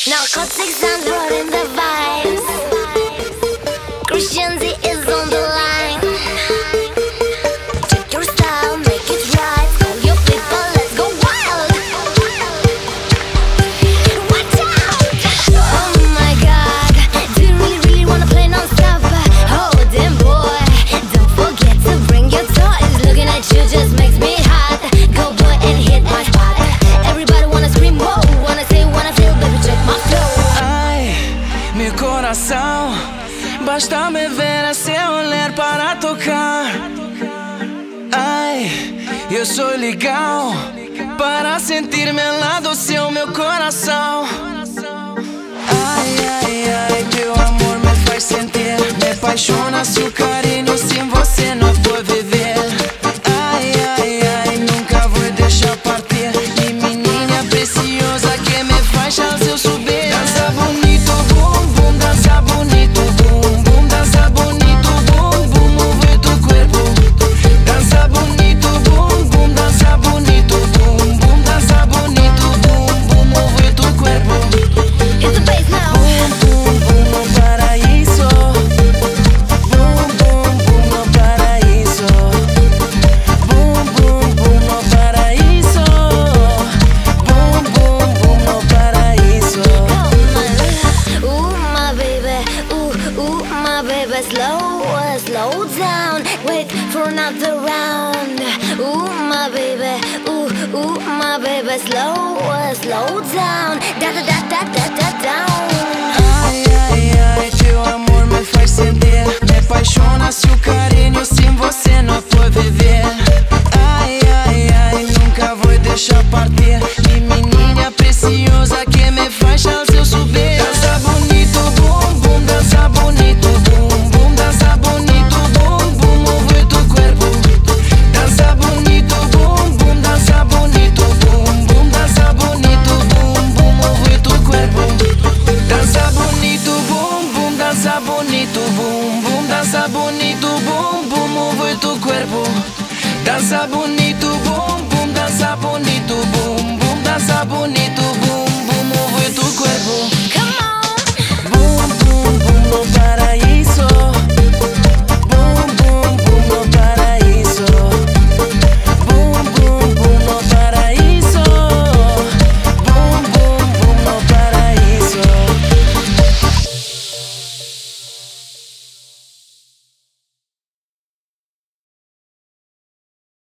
Narcotics and running the vibes. Christian Z is on the line. Check your style, make it right. Call your people, let's go wild. Watch out! Oh my God, do you really wanna play non-stop? Oh damn boy, don't forget to bring your toys. Looking at you just makes me hot. Go boy and hit my spot. Everybody wanna scream, whoa, wanna say, wanna feel, baby check my flow. Ai, meu coração, basta me ver a seu olhar para tocar. Ai, eu sou legal para sentir-me lá do seu meu coração. Ai, ai, ai, teu amor me faz sentir, me apaixona seu carinho, sem você não vou viver. Ai, ai, ai, nunca vou deixar partir. E menina preciosa que me faz ao seu subir. Dança bonito, bum, bum, dança bonito, bum, bum, dança bonito, bum, bum, move tu corpo. Dança bonito, bum, bum, dança bonito, bum, bum, dança bonito, bum, bum, move tu corpo. Hit the bass now. Bum, bum, bum, no paraíso. Bum, bum, bum, no paraíso. Bum, bum, bum, no paraíso. Bum, bum, bum, no paraíso. Ooh, my baby, ooh, my baby, slow down, wait for another round. Ooh, my baby, ooh, my baby, slow down, down. Ai, ai, ai, teu amor me faz sentir, me apaixona seu carinho, sem você não vou viver. Ai, ai, ai, nunca vou deixar partir. E menina preciosa que me faz ao seu subir. Dança bonito, bum, bum, dança bonito, bum, bum, dança bonito, bum, bum, move tu corpo. Dança bonito, bum, bum, dança bonito, bum, bum, dança bonito, bum, bum, move tu corpo. Dança bonito, bum, bum, dança bonito, bum, bum, dança bonito, bum, bum, move tu corpo. Dança bonito, bum, bum, dança bonito, bum, bum, dança bonito, bum.